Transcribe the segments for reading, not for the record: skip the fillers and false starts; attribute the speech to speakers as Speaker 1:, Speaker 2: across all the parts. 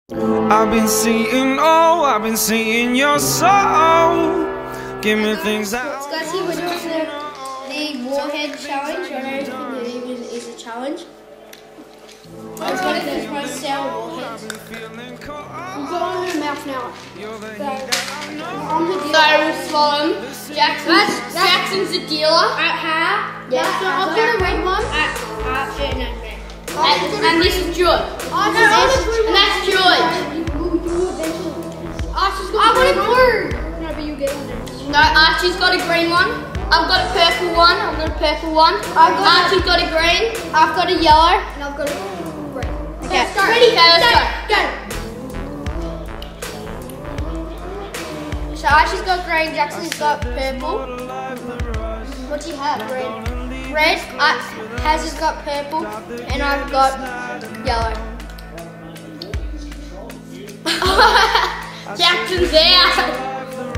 Speaker 1: I've been seeing, oh, I've been seeing your soul. Give me things that.
Speaker 2: Guys, here we're doing the warhead challenge. I don't think it even is a challenge. I was going to try to sell warheads. We've got one in the mouth now. So we'll swallow them. Jackson's the dealer. At half. Yeah. So I'll get a red one. At half. Yeah, no. And this is George. And that's George. I want a blue. No, but you get one there. No, Archie's got a green one. I've got a purple one. I've got a purple one. Archie's got a green. I've got a yellow. And I've got a red. Okay, let's go. Ready? Okay, let's go. So Archie's got green. Jackson's got purple. What do you have? Red. Haz has got purple, and I've got yellow. Jackson's out.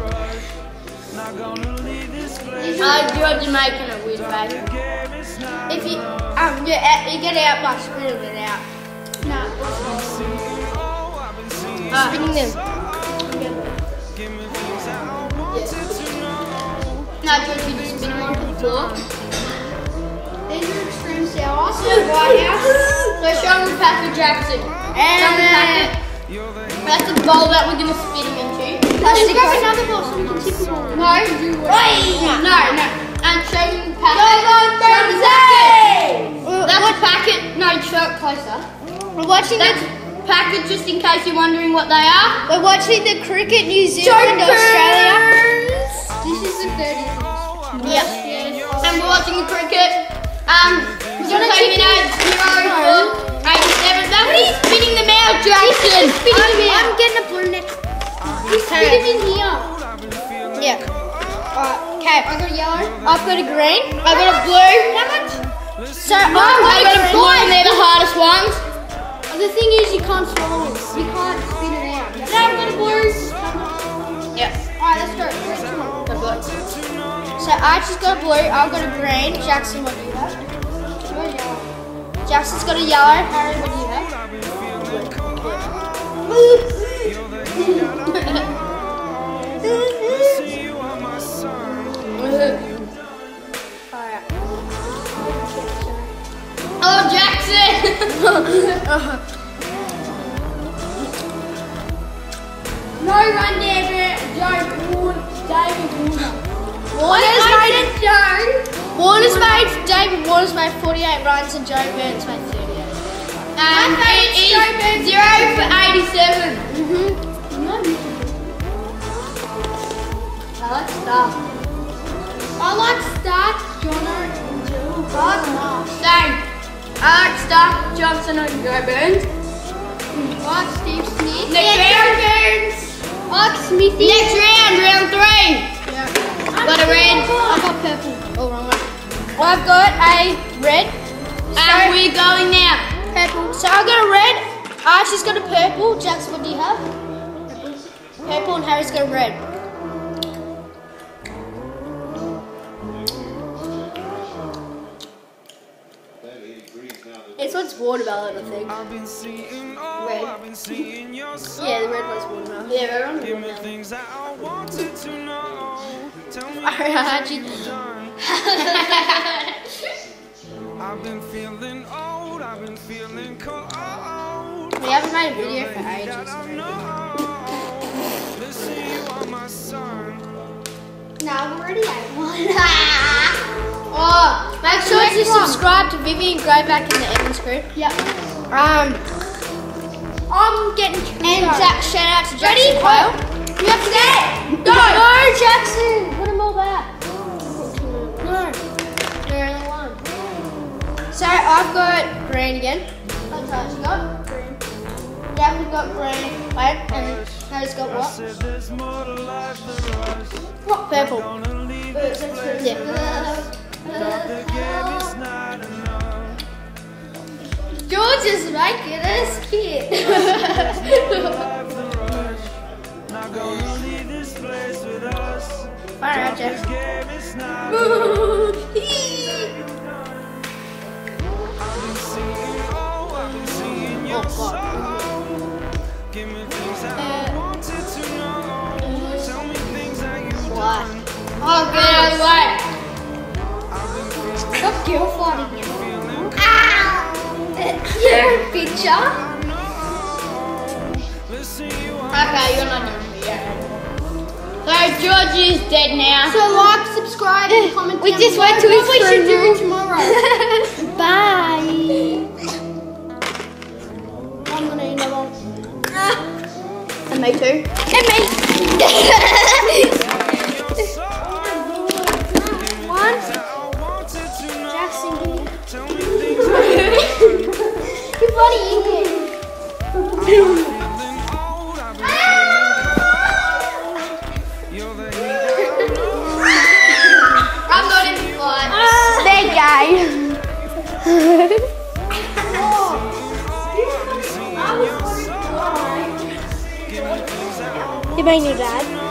Speaker 2: George is making a weird face. If you you get out by spinning it out. No. Spinning them. No, George, you just spin them onto the floor. These are extreme sour. White House. So show them the packet, Jackson. And that's the bowl that we're going to spit them into. Let's grab another bowl so we can tip them all. No. No. And show them the packet. Show them the packet. That's a packet. No, show it closer. We're watching the packet just in case you're wondering what they are. We're watching the cricket New Zealand Australia. This is the 30th. Yep. And we're watching the cricket. We're gonna take it out 0, 4, 8, 7. What are you spitting them out, Jackson? I'm getting a blue next. You spit them in here. Yeah. Alright, okay. I got a yellow. I've got a green. I've got a blue. How much? So I've got a blue and they're the hardest ones. The thing is you can't swallow it. You can't spit it out. Now I've got a blue. Yep. Alright, let's go. So Archie's got a blue, I've got a green. Jackson, what do you have? Jackson's got a yellow. Harry, what do you have? Oh, Jackson! No run, David. David Warner's made 48 runs and Joe Burns made 38. And it is 0 for 87. I like Stark. I like Stark, Jono, and Joe. Same. I like Stark, Johnson, and Joe Burns. I like Steve Smith. Next round. Burns. I like Smithy. Next round, round 3. Yeah. Got a red. I've got purple. Oh, wrong one. I've got a red. And we're going now. Purple. So I've got a red. Archie's got a purple. Jackson, what do you have? Purple and Harry's got a red. This one's watermelon, I think. Red. Yeah, the red one's watermelon. Yeah, the red one's watermelon. I've been feeling old, I've been feeling cold. We haven't made a video for ages. No, I've already had one. Oh, make sure to subscribe to Vivian Greyback in the Evans group. Yep. I'm getting and shout out to Jackson. Ready? You have to get it. Go. No, Jackson. Put them all back. No. They're only one. So I've got green again. That's how it's got. Green. Yeah, we've got green. Wait, and Harry's got what? What? Purple. Yeah. George is making us kid. Alright, Jeff. Oh, fuck. by the way. Stop girl fighting. Your picture. Okay, you're not doing it yet. So George is dead now.
Speaker 3: So like, subscribe, and comment.
Speaker 2: We just went to his
Speaker 3: what we should do
Speaker 2: funeral.
Speaker 3: tomorrow.
Speaker 2: Bye.
Speaker 3: I'm gonna eat another one.
Speaker 2: And me too. And me.
Speaker 3: One. Jackson, you bloody idiot.
Speaker 2: I'm not in the fight.
Speaker 3: There you go. You mean your dad?